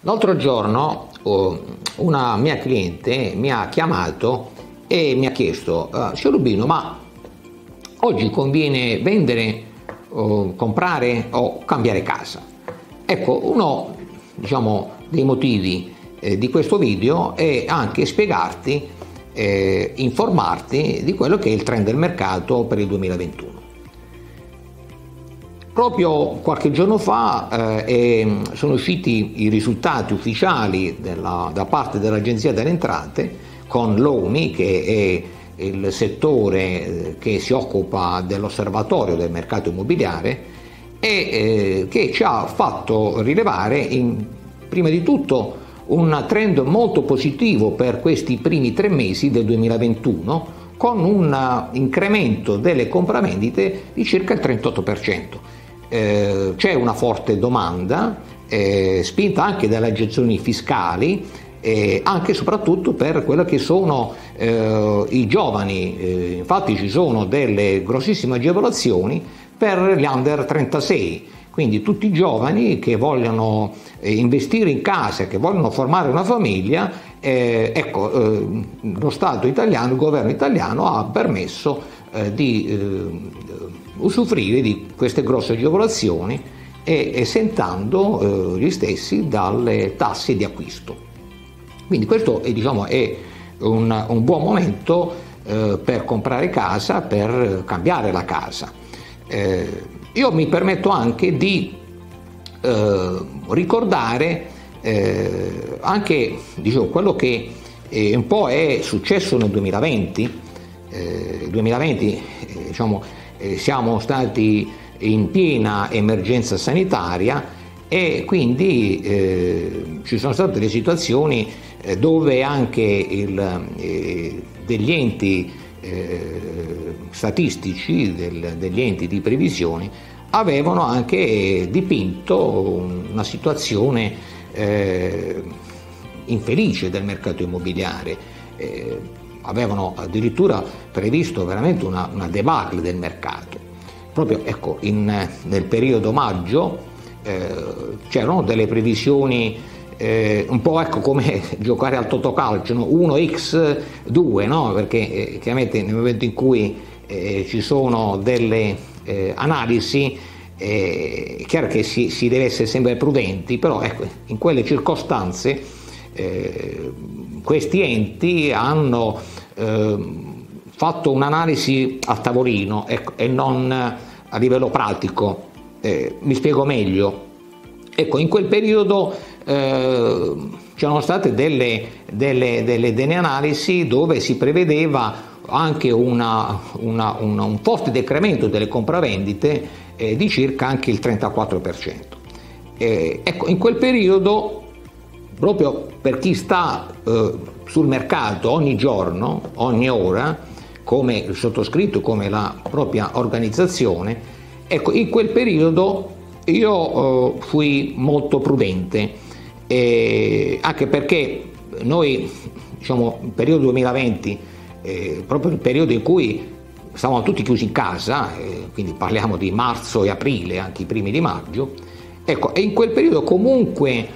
L'altro giorno una mia cliente mi ha chiamato e mi ha chiesto: signor Rubino, ma oggi conviene vendere, comprare o cambiare casa? Ecco, uno dei motivi di questo video è anche spiegarti, informarti di quello che è il trend del mercato per il 2021. Proprio qualche giorno fa sono usciti i risultati ufficiali da parte dell'Agenzia delle Entrate con l'OMI, che è il settore che si occupa dell'osservatorio del mercato immobiliare, e che ci ha fatto rilevare prima di tutto un trend molto positivo per questi primi 3 mesi del 2021, con un incremento delle compravendite di circa il 38%. C'è una forte domanda, spinta anche dalle agevolazioni fiscali, anche e soprattutto per quello che sono i giovani. Infatti ci sono delle grossissime agevolazioni per gli under 36, quindi tutti i giovani che vogliono investire in casa, che vogliono formare una famiglia. Lo Stato italiano, il governo italiano ha permesso di usufruire di queste grosse agevolazioni, esentando gli stessi dalle tasse di acquisto. Quindi questo è un buon momento per comprare casa, per cambiare la casa. Io mi permetto anche di ricordare anche quello che un po' è successo nel 2020. Nel 2020 siamo stati in piena emergenza sanitaria, e quindi ci sono state delle situazioni dove anche degli enti statistici, degli enti di previsione, avevano anche dipinto una situazione infelice del mercato immobiliare. Avevano addirittura previsto veramente una debacle del mercato. Proprio nel periodo maggio c'erano delle previsioni un po' come giocare al totocalcio, no? 1x2, no? Perché chiaramente nel momento in cui ci sono delle analisi, è chiaro che si deve essere sempre prudenti, però in quelle circostanze questi enti hanno fatto un'analisi a tavolino e non a livello pratico. Mi spiego meglio. In quel periodo c'erano state delle analisi dove si prevedeva anche un forte decremento delle compravendite di circa anche il 34%. In quel periodo, proprio per chi sta sul mercato ogni giorno, ogni ora, come il sottoscritto, come la propria organizzazione, in quel periodo io fui molto prudente, anche perché noi, il periodo 2020, proprio il periodo in cui stavamo tutti chiusi in casa, quindi parliamo di marzo e aprile, anche i primi di maggio, e in quel periodo comunque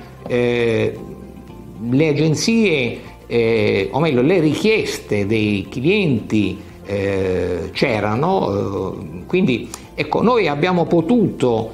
le agenzie, o meglio le richieste dei clienti c'erano, quindi noi abbiamo potuto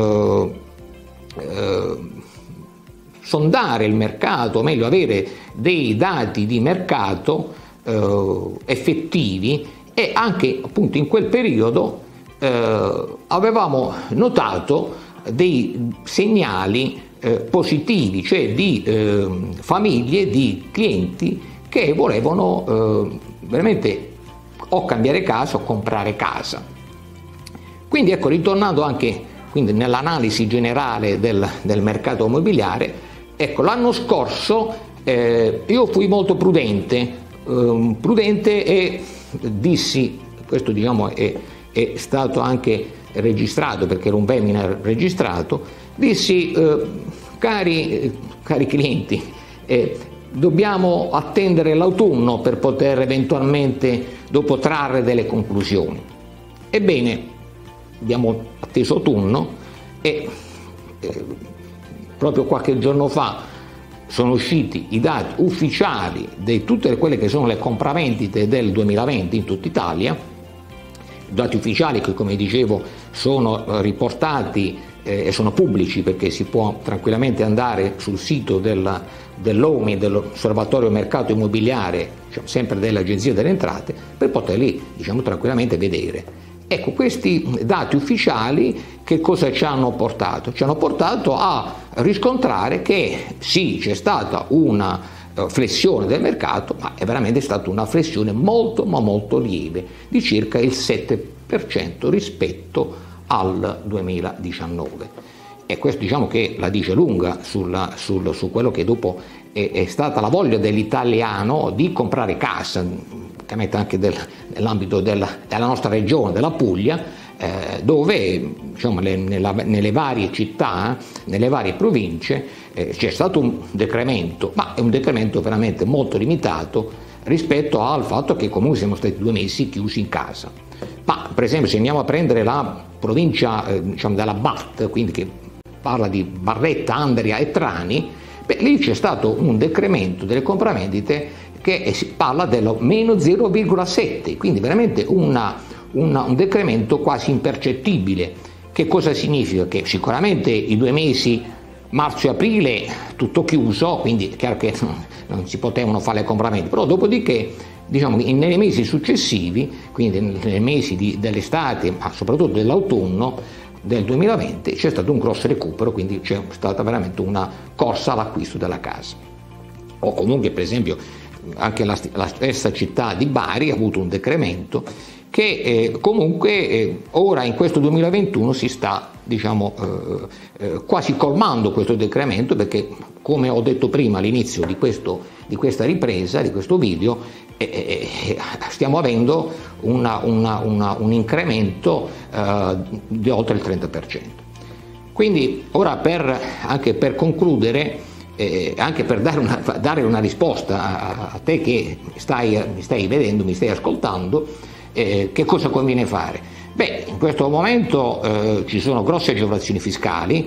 sondare il mercato, o meglio avere dei dati di mercato effettivi, e anche appunto in quel periodo avevamo notato dei segnali positivi, cioè di famiglie, di clienti che volevano veramente o cambiare casa o comprare casa. Quindi ritornando anche nell'analisi generale del mercato immobiliare, l'anno scorso io fui molto prudente e dissi, questo è stato anche registrato perché era un webinar registrato, dissi cari clienti, dobbiamo attendere l'autunno per poter eventualmente dopo trarre delle conclusioni. Ebbene, abbiamo atteso autunno e proprio qualche giorno fa sono usciti i dati ufficiali di tutte quelle che sono le compravendite del 2020 in tutta Italia, dati ufficiali che, come dicevo, sono riportati e sono pubblici, perché si può tranquillamente andare sul sito dell'OMI, dell'Osservatorio Mercato Immobiliare, cioè sempre dell'Agenzia delle Entrate, per poterli, diciamo, tranquillamente vedere. Ecco, questi dati ufficiali che cosa ci hanno portato? Ci hanno portato a riscontrare che sì, c'è stata una flessione del mercato, ma è veramente stata una flessione molto ma molto lieve, di circa il 7% rispetto al 2019. E questo, diciamo, che la dice lunga su quello che dopo è stata la voglia dell'italiano di comprare casa, anche nell'ambito della nostra regione, della Puglia, dove, diciamo, nelle varie città, nelle varie province c'è stato un decremento, ma è un decremento veramente molto limitato rispetto al fatto che comunque siamo stati 2 mesi chiusi in casa. Ma per esempio, se andiamo a prendere la provincia diciamo della BAT, quindi che parla di Barletta, Andria e Trani, lì c'è stato un decremento delle compravendite che si parla dello meno 0,7, quindi veramente un decremento quasi impercettibile. Che cosa significa? Che sicuramente i 2 mesi, marzo e aprile, tutto chiuso, quindi è chiaro che non si potevano fare le compravendite, però dopodiché, diciamo, nei mesi successivi, quindi nei mesi dell'estate, ma soprattutto dell'autunno del 2020, c'è stato un grosso recupero, quindi c'è stata veramente una corsa all'acquisto della casa. O comunque, per esempio, anche la stessa città di Bari ha avuto un decremento che comunque ora in questo 2021 si sta, diciamo, quasi colmando questo decremento, perché, come ho detto prima all'inizio di questa ripresa, di questo video, stiamo avendo un incremento di oltre il 30%. Quindi ora, anche per concludere, anche per dare una risposta a te che mi stai vedendo, mi stai ascoltando, che cosa conviene fare? Beh, in questo momento ci sono grosse agevolazioni fiscali,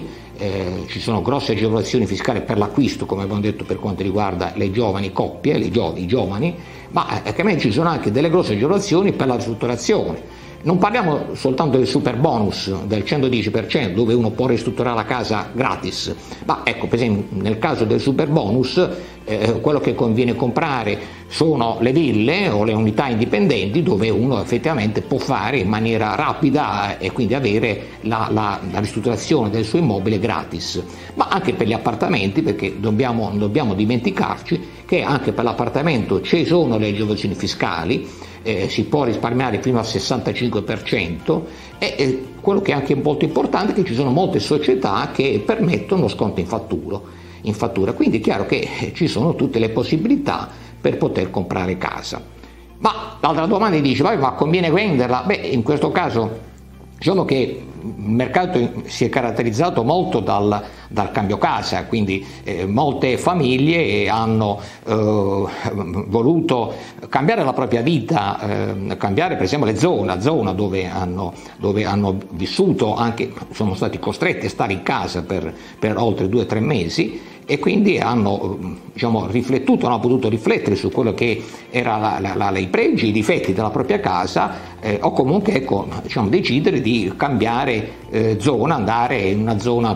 per l'acquisto, come abbiamo detto, per quanto riguarda le giovani coppie, i giovani, ma chiaramente ci sono anche delle grosse agevolazioni per la ristrutturazione. Non parliamo soltanto del super bonus del 110%, dove uno può ristrutturare la casa gratis, ma ecco, per esempio, nel caso del super bonus, quello che conviene comprare sono le ville o le unità indipendenti, dove uno effettivamente può fare in maniera rapida e quindi avere la ristrutturazione del suo immobile gratis. Ma anche per gli appartamenti, perché non dobbiamo dimenticarci che anche per l'appartamento ci sono le agevolazioni fiscali, si può risparmiare fino al 65%, e quello che è anche molto importante è che ci sono molte società che permettono sconto in fattura, quindi è chiaro che ci sono tutte le possibilità per poter comprare casa. Ma l'altra domanda dice: ma conviene venderla? Beh, in questo caso diciamo che il mercato si è caratterizzato molto dal cambio casa, quindi molte famiglie hanno voluto cambiare la propria vita, cambiare per esempio la zona dove hanno vissuto, anche sono stati costretti a stare in casa per oltre 2 o 3 mesi, e quindi hanno, diciamo, hanno potuto riflettere su quello che era i pregi e i difetti della propria casa, o comunque, ecco, diciamo, decidere di cambiare zona, andare in una zona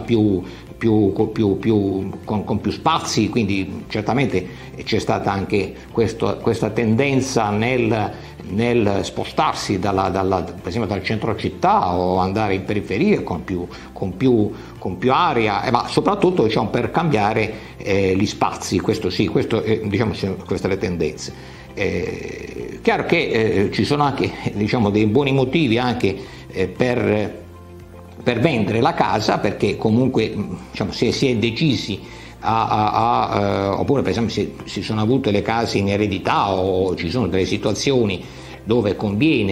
con più spazi. Quindi certamente c'è stata anche questa tendenza nel spostarsi per esempio dal centro città o andare in periferia con più area, ma soprattutto, diciamo, per cambiare gli spazi. Questo diciamo, queste le tendenze. Chiaro che ci sono anche, diciamo, dei buoni motivi anche per vendere la casa, perché comunque, diciamo, se si è decisi oppure per esempio se si sono avute le case in eredità, o ci sono delle situazioni dove conviene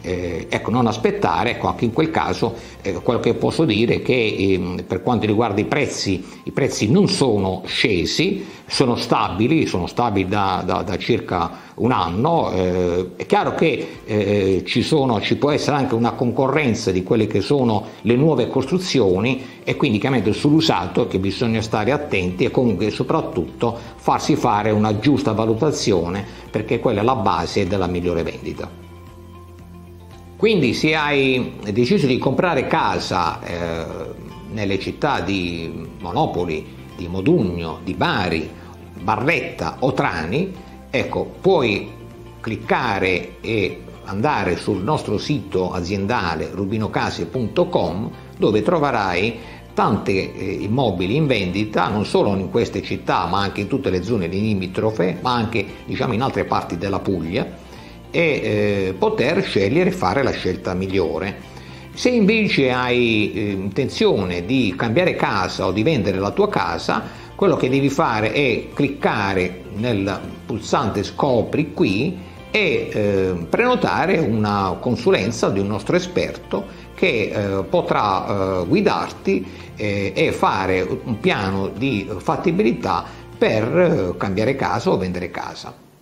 ecco, non aspettare. Ecco, anche in quel caso quello che posso dire è che per quanto riguarda i prezzi non sono scesi, sono stabili da circa un anno. È chiaro che ci può essere anche una concorrenza di quelle che sono le nuove costruzioni, e quindi chiaramente sull'usato che bisogna stare attenti, e comunque soprattutto farsi fare una giusta valutazione, perché quella è la base della migliore vendita. Quindi se hai deciso di comprare casa nelle città di Monopoli, di Modugno, di Bari, Barletta o Trani, ecco, puoi cliccare e andare sul nostro sito aziendale rubinocase.com, dove troverai tanti immobili in vendita, non solo in queste città ma anche in tutte le zone limitrofe, ma anche diciamo in altre parti della Puglia, e poter scegliere e fare la scelta migliore. Se invece hai intenzione di cambiare casa o di vendere la tua casa, quello che devi fare è cliccare nel pulsante Scopri qui e prenotare una consulenza di un nostro esperto che potrà guidarti e fare un piano di fattibilità per cambiare casa o vendere casa.